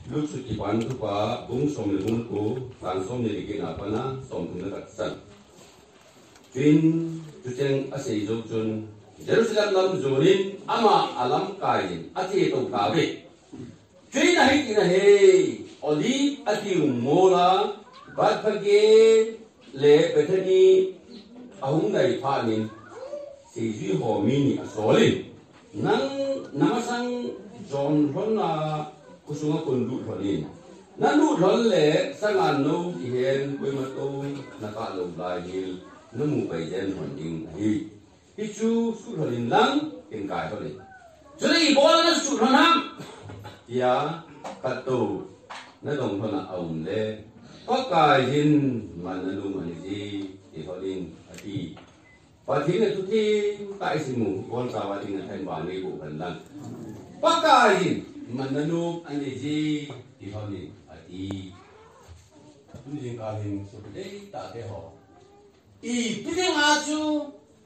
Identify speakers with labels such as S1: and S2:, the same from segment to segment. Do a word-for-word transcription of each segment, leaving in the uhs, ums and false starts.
S1: lúc sự kỳ quan thu quá bung sôm lên bung cố tàn sôm lên cái nào pana sôm thùng nó đặt sẵn chuyên chú cheng ase dấu chun Jerusalem lam zonin ama alam kain ati to kabe chuyên này cái này oli ati mola bát phage le bethani ahung này pha min si duy hồ mini asolin nang namasang John Rona kusunga kundu rolin nanu rolle sangan no kihen kuimato nakalo lahil namu bayan honding hi hichu su rolin lang ingkai rolin jadi bola na su ronam ya kato na dong thona aum le pakai hin mananu maniji di rolin ati và thế này chúng thi tại sự mù con sao thì là thành bản này của phần lần bắc cái gì mà nó nộp anh ấy gì thì họ đi à thì chúng tôi cả hình số đấy tại cái họ ý bây giờ mà chú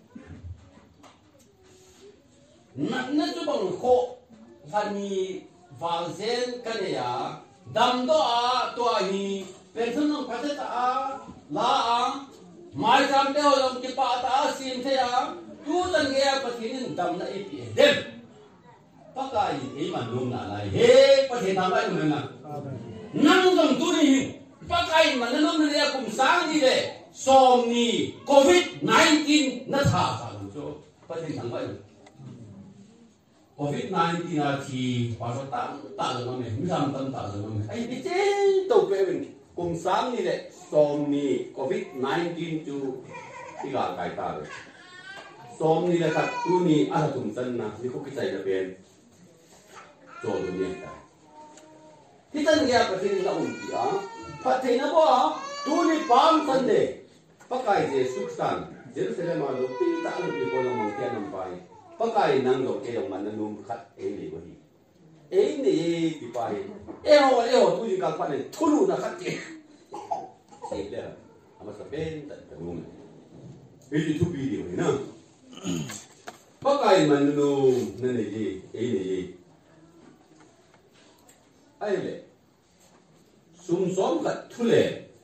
S1: nó nó chú bằng khổ thành như vào sen cái này à đâm đó à tôi hi bên thân nó phải thế ta là mai trăm đeo lòng cái bà ta xin thế à tu tân nghe bát thiên đâm na ít đêm bác cái gì mà nung là này he bát thiên tham ai nung na năng dòng tu đi bác cái mà nó nung này cũng sáng đi đấy som ni covid nineteen nó thả ra luôn cho bát thiên tham ai covid nineteen là chỉ bảo sao tạm tạm rồi mà mình làm tạm tạm rồi mà mình ai biết chứ đâu cái mình cùng sáng đi đấy som ni covid nineteen chuที่กลางกายตาเลยสมนี่แหละครับตัวนี้อะไรถุงเส้นนะนี่เขาคิดใจจะเป็นโจตัวนี้ได้ที่ตั้งแยกประเทศเราอุ่นที่อ่ะประเทศนั้นว่าตัวนี้ปั๊มสันเดย์ปะไก่เจสุขสันเจรุสเลมาลูกปีตาลูกปีคนละมังเทียนนำไปปะไก่นั่งดอกเกยมันนั่งนุ่มขัดเองเลยก็ดีเองนี่ที่ไปเอวเอวตัวนี้กับพันเนี่ยทุลุนะขัดเจเสียเลยอามาสเปนแต่แต่งงIni tu video ni, na. Pakai manu nene je, ini je. Aile, sumsom kat thule.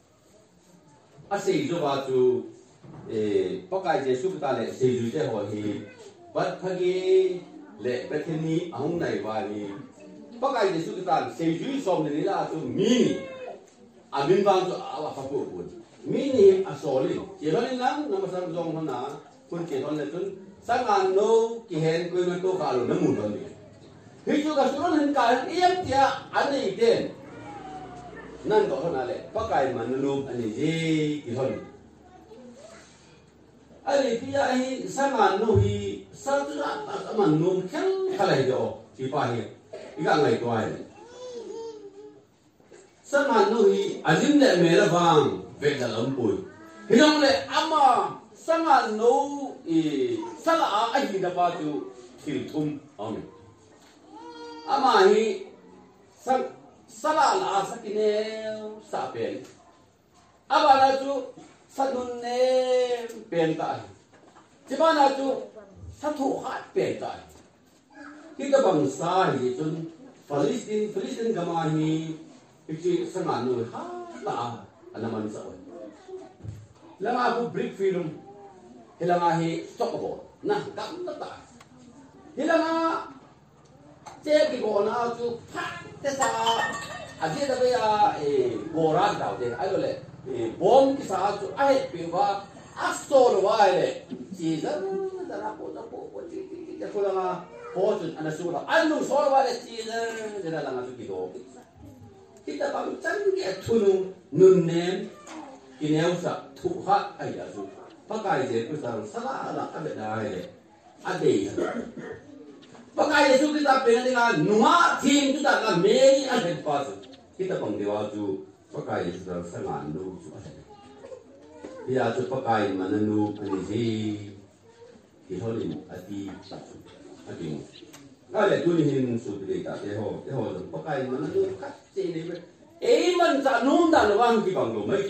S1: Asyik jo baju, eh, pakai je suka le, seju je hohi. Bat pagi le, berkini ahung nai wani. Pakai je suka seju som ni lah tu mini. Amin bang tu awak apa pun. Mini asolin, kira ni lang nama sang jong mana pun kira ni pun sangat no kihen kui mentu kalau nemu ni. Hidup kasuran hendak iam dia ane iden. Nan kau mana le, pakai manulu ane je kihon. Ane dia ini sangat no hi satu tak manum kel kalai do sipahi. Ika ngai tuai. Sangat no hi azim le mera bang. Về là lắm bùi, thì trong này ama sang ăn nấu ý sang ăn ai đã bao nhiêu thiếu thum ông ama hi sang sang là sang cái này sa bền, ama là chú sang nôn này bền tại, chỉ bao là chú sang thủ hạt bền tại, khi các bằng sa thì chú Palestine Palestine cái mà hi cái sang ăn nấu ha ta Anaman sa oy. Lang ako brick film. Hilang ahi stockabo. Nah, kam ta ta. Hilang a che ki go na chu phat te sa. Aje da ya e boran daw de. Ai le e bom ki sa chu ai pi wa astor wa le. Chi da da na po da po po chi chi chi ko la po chu ana su la. Anu so wa le chi da da la nga chu ki do. Kita bang canggih tunung nunem kineu sa tuha ayah tu pakai je pusang salah lah ada dah le ada pakai je kita pengen dengan nuah tim kita kan meni ada pas kita pengdewa tu pakai je sudah sangat lu dia tu pakai mana lu penisi diholin ati ati ada tu ni hin sudah tak deho deho pakai mana lu kat sini eh man sa nung dan wang di banglo mai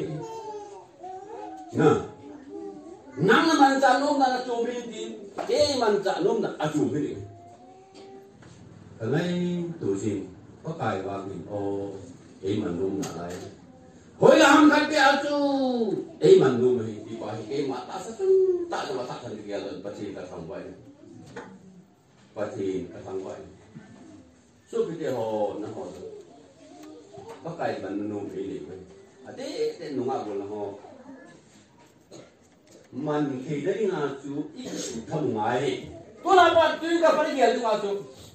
S1: nah nang man sa nung dan chubin din eh man sa nung dan achubin kalai tu sin có cài vào mình ô ấy mà nung là lại hồi là ham khai bia chú ấy mà nung thì đi qua cái mà ta sẽ ta cho mà ta thành cái là bắt thì ta thằng vậy bắt thì ta thằng vậy số cái điều họ nó họ có cài mình nung thì đi vậy à thế thế nung áo là họ mình khi đấy là chú ít thằng ngài tôi làm bạn tôi gặp phải cái gì chú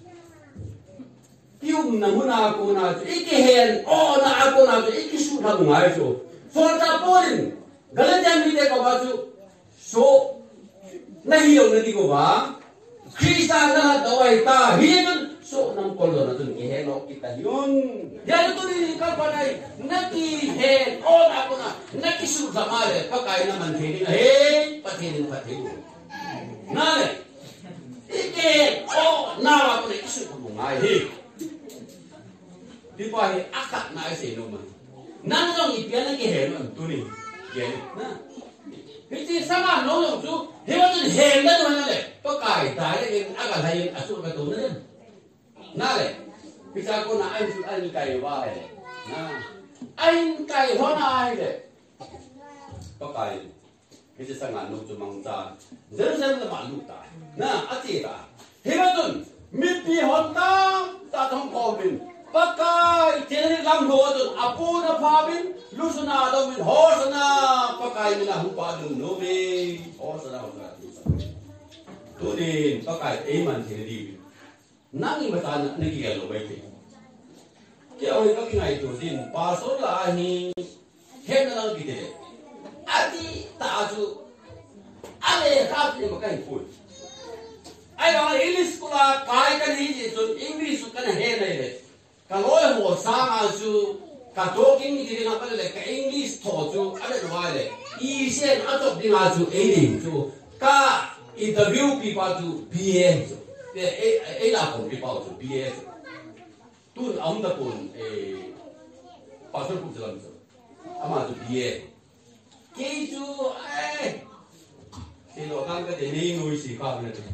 S1: yung namuna ko na ikihen o na ako na ikisu na ngai so for the point galatian mi de ko ba chu so na hiyo na di ko ba Krista na dawai ta hiyon so nam ko lo na tun ihen o kita yun ya to ni ka pa nai nakihen o na ako na nakisu sa male pagkain naman thini he pathinin pathinin na le ikihen o na ako na ikisu na ngai he đi qua thì ác tặc này sẽ nôm mà năng trong ý kiến cái hệ nó tu ni cái na cái gì sao mà nó dùng chú thế mà tôi hệ đó rồi này có cải trái cái ác cả thầy ác số cái tu nữa na này bây giờ con là anh anh cày vào này na anh cày hóa ai đấy có cày cái gì sao mà nó cho mang ra dần dần là bạn lụt ta na ác gì ta thế mà tôi mít bị hòn ta ta không có mình pakai jadi lam ho tu apu na phabin lusuna do min horsana pakai mina hupa dum no be horsana horsana tu din pakai e man thiri di nangi mata na ni ga lo bai ke ke oi ka ngai tu din pa so la hi he na lang bi de ati ta ju ale ka ni ma kai fu ai ga english ko la kai ka ni ji tu english ka na he na le kalau yang mau sama tu, kalau ini jadi apa le, ke English thau tu, ada dua le. Isen atau dengan tu ini tu, ka interview people tu B A tu, eh eh lah pun people tu B A tu, tu am dah pun eh pasal pun jalan tu, ama tu B A. Kau tu eh, kalau kan kita ni nulis sih kau ni tu,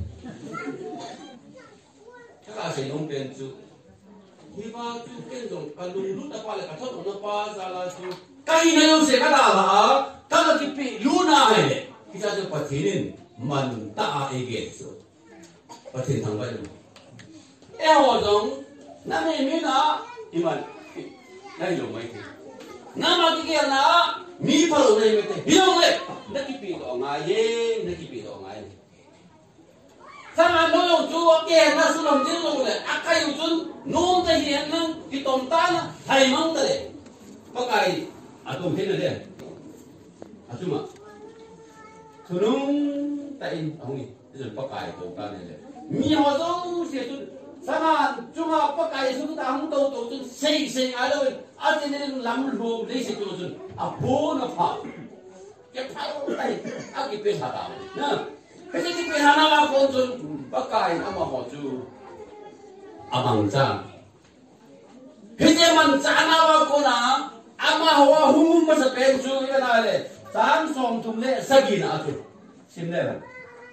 S1: kalau saya nombor tu. Hiba tu kendong kalung lu tak pala kathot na pa sala tu kai na yung se kada la kada kipi luna hai kita tu pathinin man ta ege so pathin thang ba lu e ho dong na me me na iman nai lo mai na ma ki ke na mi pa lo nei me te hiong le na kipi do nga ye na kipi do nga ye sama no ju ke na su lam jin lo le akai jun nôm tay hiền nâng thì tồn ta nó thầy mong ta đấy có cái à tôm thế này đấy à chứ mà thu nung tay ông ấy bây giờ có cái tôm ta này đấy mi họ đâu sẽ tu sao mà chúng mà có cái số ta không đâu đâu tu xây xây ở đâu ở trên này làm luôn lấy sẽ tu tu à bố nó phá cái phá tay à cái bên hà đạo nè cái cái bên hà đạo con tu có cái mà họ tu abang cha hije man chana wa ko na ama hawa humum ma sa pen chu ya na le sam som thum le sagina chu sim le ba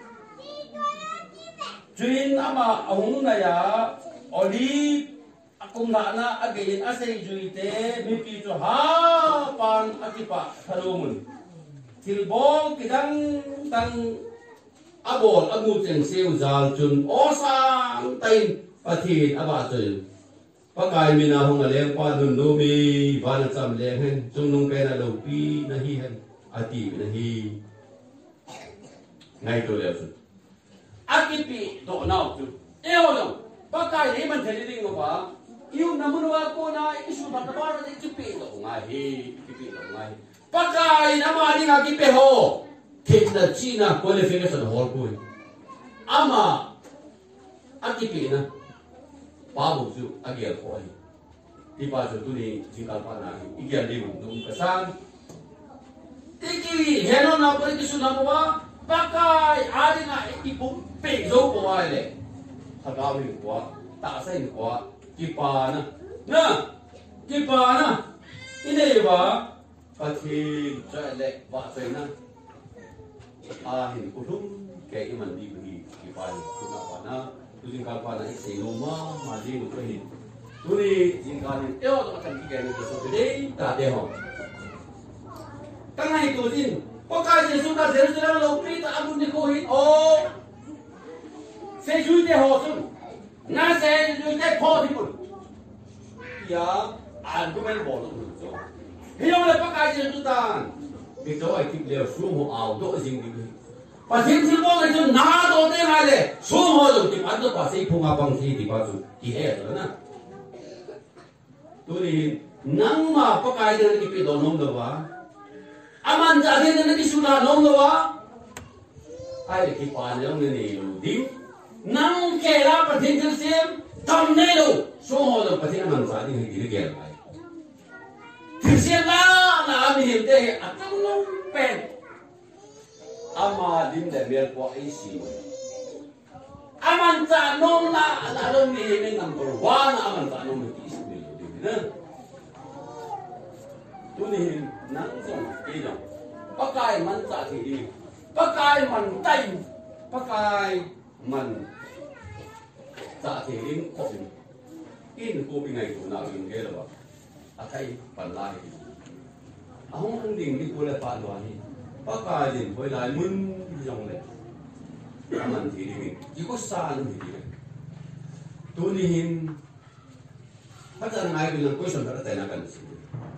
S1: chuin ama ahung na ya oli akum na na again asai juite mi pi chu ha pan akipa thalumun tilbong kidang tang abol amu cheng seu zal chun osang tain pathi aba chul pakai mina hong aleng pa dun no mi van cham leng hen chung nung pe na lo pi na hi hen ati na hi ngai to le chu akipi do nau chu e ho lo pakai ni man theli ding no ba iu namun wa ko na isu ba ta ba na chi pe do ngai hi chi pe do ngai pakai na ma ni akipe ho thit na chi na qualification hol ko ama akipi na babu tu agial koi di bazu tu ni jingkal pana igial liu nung kesan tiki heno na pori kisu na bawa pakai ari na ibu pe zo ko ai le thagaw ni ko ta sai ni ko kipa na na kipa na ine ba pathi cha le ba sai na a hin ko thum ke iman di bi kipa ni ku na pa na tu jingkal pana i sei no ma ma di ko hin 우리 인간은 떼어도 같은 기계는 계속 그래 다 되어. 땅에 도진 꼭까지 순간 제르살렘을 높이 다 문이 거의 어 세주대 호순 나 세주대 포디분 야 알고면 뭐로 그러죠. 해영을 꼭까지 순간 그저 이렇게 수호 아우도 생기고 바팀실봉에 좀 나도 돼 말래 수호도 이 반도 봐서 봉화방시 디바주 이해하잖아. 우리 낭마 꼭까지 이렇게 또 놓는 봐. aman jadi nanti sudah nongwa ai ki panjang ni di nang kera patin sim tamne lo so ho lo patin man sa ni gi ge lai tirsia la na ami him te atam no pen ama dim de mer ko ai si aman sa nong la la lo ni ni number one aman sa nong ki is ni di na tu ni nang song ki dong pakai man sa thi pakai man tai pakai man sa thi in ko in ko bi ngai tu na in ge la ba athai pan lai ahong ang ding ni ko la pa lo ni pakai din phoi lai mun jong le man thi ni ki ko sa ni thi tu ni hin hatan ngai bi lang question da ta na kan si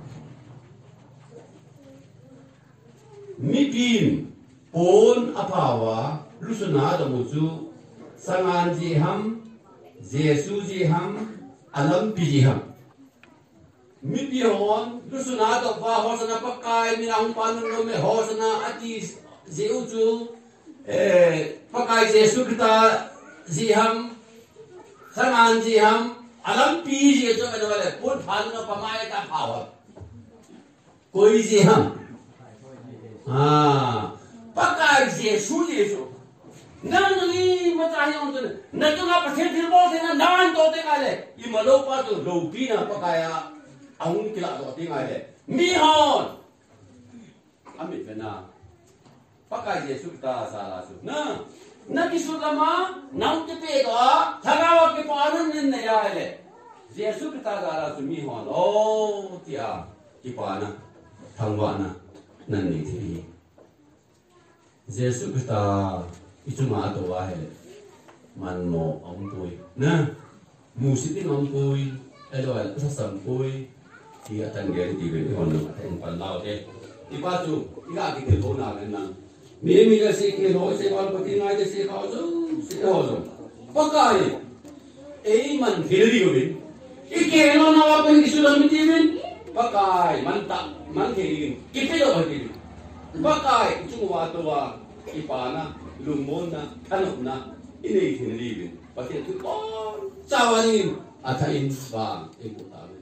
S1: mipin pon apawa lusuna da muju sangan ji ham jesu ji ham alam pi ji ham mipi hon lusuna da pa hosana pakai minang panun no me hosana ati jeu ju eh pakai jesu kita ji ham sangan ji ham alam pi ji jo ane wale pon phan no pamai ta pawa koi ji ham ah pakai Yesus Yesus nang ni macam yang tu nak tu apa sih filmo tu na nan tu tengah le i malu pa tu ropi na pakai ang kila tu tengah le mihon ambil kena pakai Yesus kita salah tu na nak isu lama nang tu pe tu thagawa ke panun ni ni ya le Yesus kita salah tu mihon oh dia kipana thangwana nanti thi Yesus kita itu mah tu wahai manmo ampui na musitin ampui elo sasam pui dia tangger di bawah kono aten palau deh ipatu ila kita kona menang mimi ka si kilo si wal pati ngai de si kau tu si hozo pakai ei man khiri gobin ikelo na wa pun isulah mitivin pakai mantap man khiri kipelo khiri pakai cuma tu wa ipana lumona kanopna ini khiri bin pakai tu kon cawanin atain bang ikut